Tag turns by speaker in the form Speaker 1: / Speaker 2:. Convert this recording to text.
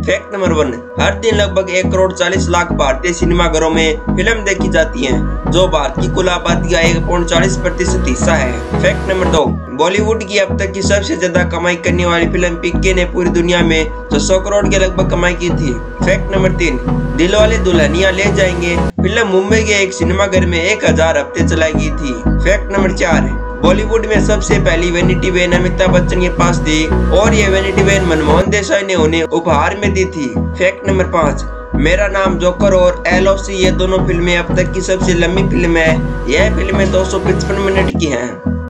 Speaker 1: Fact number 1, हर दिन लगभग 1,40,00,000 भारतीय सिनेमाघरों में फिल्म देखी जाती है, जो भारत की कुल आबादी का 1.40% हिस्सा है। फैक्ट नंबर 2, बॉलीवुड की अब तक की सबसे ज्यादा कमाई करने वाली फिल्म पीके ने पूरी दुनिया में 600 करोड़ के लगभग कमाई की थी। फैक्ट नंबर 3, दिलवाले दुल्हनिया ले जाएंगे फिल्म मुंबई के एक सिनेमाघर में 1000 हफ्ते चलाई गई थी। फैक्ट नंबर 4, बॉलीवुड में सबसे पहली वैनिटी वैन अमिताभ बच्चन के पास थी और ये वैनिटी वैन मनमोहन देसाई ने उन्हें उपहार में दी थी। फैक्ट नंबर 5, मेरा नाम जोकर और LOC ये दोनों फिल्में अब तक की सबसे लंबी फिल्म है। यह फिल्में 255 मिनट की हैं।